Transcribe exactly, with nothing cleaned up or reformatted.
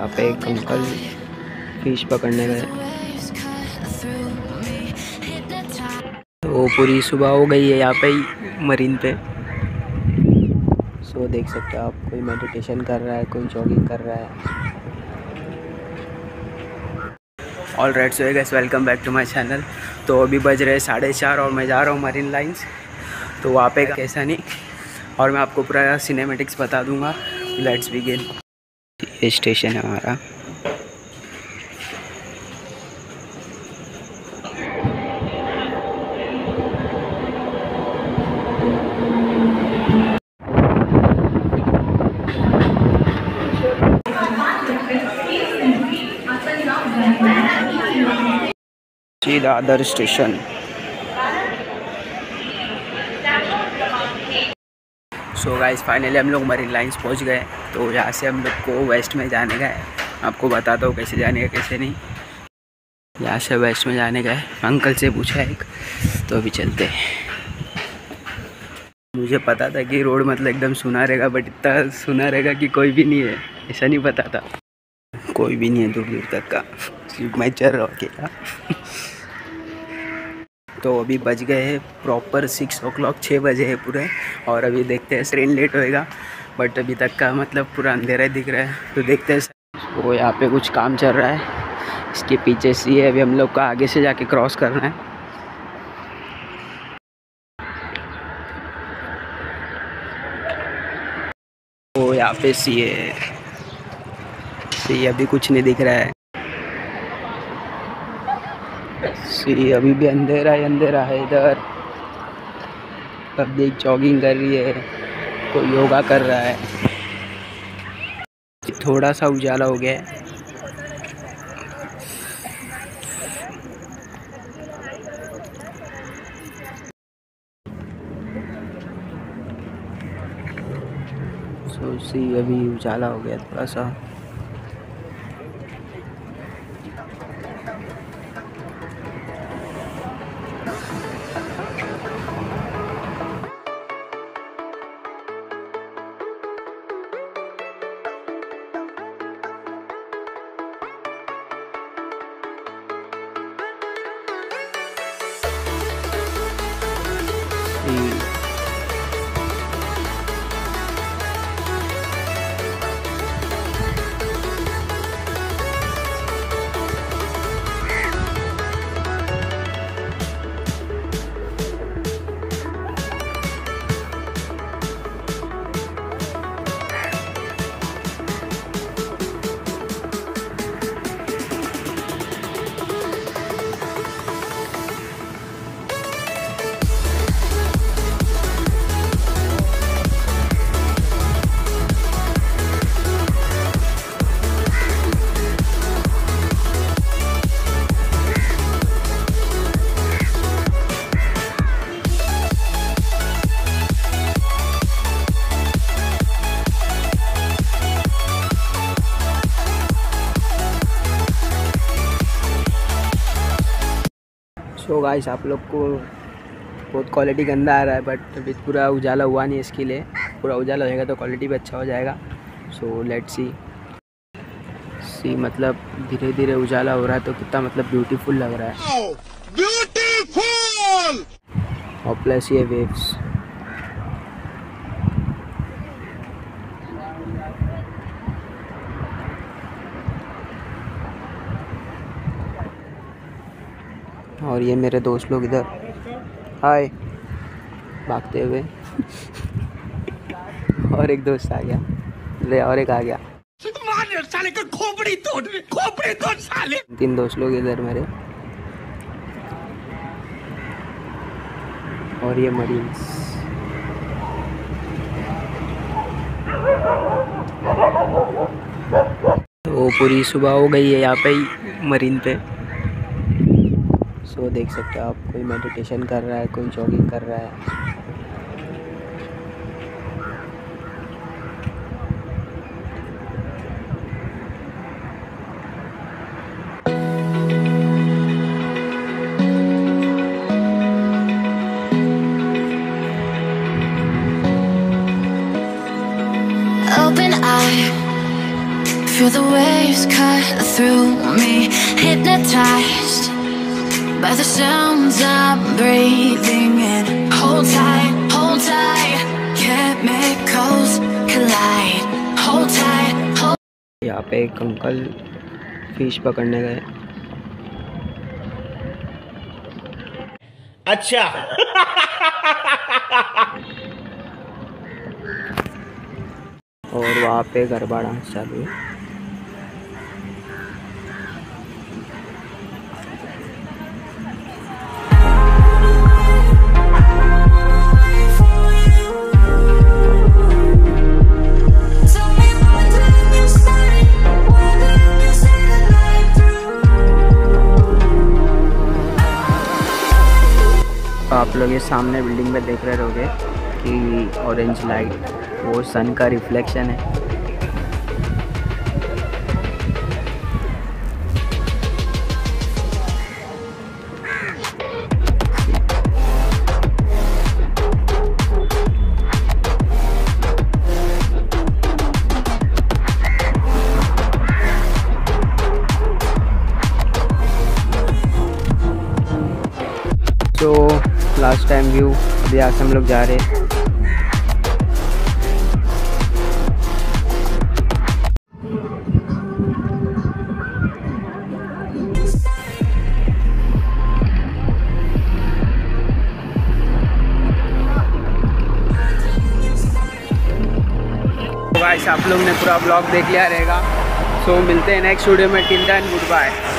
पे एक uncle fish पकड़ने गए। तो पूरी सुबह हो गई है यहाँ पे ही मरीन पे। सो देख सकते हो आप, कोई मेडिटेशन कर रहा है, कोई जॉगिंग कर रहा है। All right, so guys welcome back to my channel. तो अभी बज रहे साढ़े चार और मैं जा रहा हूँ मरीन लाइंस। तो वहाँ पे कैसा नहीं, और मैं आपको पूरा सिनेमेटिक्स बता दूँगा। Let's begin. ये स्टेशन है हमारा। Dadar station. So guys finally हम लोग मरीन लाइंस पहुंच गए। तो यहाँ से हम लोग को वेस्ट में जाने का है। आपको बताता हूँ कैसे जाने का कैसे नहीं। यहाँ से वेस्ट में जाने का है, अंकल से पूछा एक, तो अभी चलते हैं। मुझे पता था कि रोड मतलब एकदम सुना रहेगा, बट इतना सुना रहेगा कि कोई भी नहीं है, ऐसा नहीं पता था। कोई भी नहीं है दूर दूर तक का, सिर्फ मैं चल रहा हूँ अकेला। तो अभी बज गए हैं प्रॉपर सिक्स ओ क्लॉक, छः बजे है पूरे। और अभी देखते हैं, ट्रेन लेट होएगा, बट अभी तक का मतलब पूरा अंधेरा दिख रहा है। तो देखते हैं। वो यहाँ पे कुछ काम चल रहा है, इसके पीछे सी है। अभी हम लोग का आगे से जाके क्रॉस करना है। वो यहाँ पे सी है, सी अभी कुछ नहीं दिख रहा है। सी अभी भी अंधेरा ही अंधेरा है इधर। पब्लिक जॉगिंग कर रही है, कोई योगा कर रहा है। थोड़ा सा उजाला हो गया है। सो सी अभी उजाला हो गया थोड़ा सा। तो गाइस आप लोग को बहुत क्वालिटी गंदा आ रहा है, बट अभी पूरा उजाला हुआ नहीं, इसके लिए पूरा उजाला होएगा तो क्वालिटी भी अच्छा हो जाएगा। सो लेट्स सी सी मतलब धीरे धीरे उजाला हो रहा है तो कितना मतलब ब्यूटीफुल लग रहा है। ब्यूटीफुल। और प्लस ये वेव्स। और ये मेरे दोस्त लोग इधर हाय भागते हुए। और एक दोस्त आ गया, ले और एक आ गया। साले का खोपड़ी तोड़, खोपड़ी तोड़ साले। तीन दोस्त लोग इधर मेरे। और ये मरीन्स। तो पूरी सुबह हो गई है यहाँ पे ही मरीन पे। सो देख सकते हो आप, कोई मेडिटेशन कर रहा है, कोई जॉगिंग कर रहा है। Open eye, Feel the waves cut through me, hypnotized by the sounds I'm breathing in. Hold tight, hold tight, chemicals collide. Hold tight, hold. यहाँ पे एक अंकल फिश पकड़ने गए। अच्छा। और वहाँ पे गरबा डांस चालू है। आप लोग ये सामने बिल्डिंग पे देख रहे होंगे कि ऑरेंज लाइट वो सन का रिफ्लेक्शन है। तो लास्ट टाइम व्यू अभी आज हम लोग जा रहे हैं। तो गाइस आप लोग ने पूरा ब्लॉग देख लिया रहेगा। सो मिलते हैं नेक्स्ट वीडियो में। Till then good bye.